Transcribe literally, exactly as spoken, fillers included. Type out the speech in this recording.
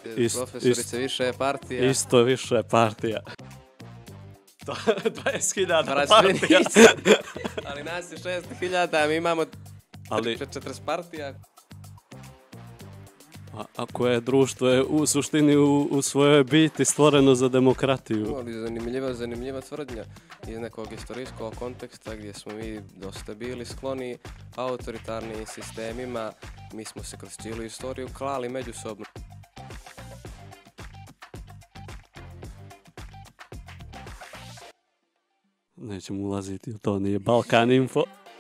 Ist, Profesorice, ist, više partija. isto više partija. dvadeset hiljada Brać, partija. Ali nas je šest hiljada, a mi imamo Ali četrdeset partija. a, ako je društvo je u suštini u, u svojoj biti stvoreno za demokratiju. Ali zanimljiva, zanimljiva tvrdnja iz nekog istorijskog konteksta gdje smo mi dosta bili skloni autoritarnim sistemima. Mi smo se kroz cijelu istoriju klali međusobno. Nećemo ulaziti u to, nije Balkan Info.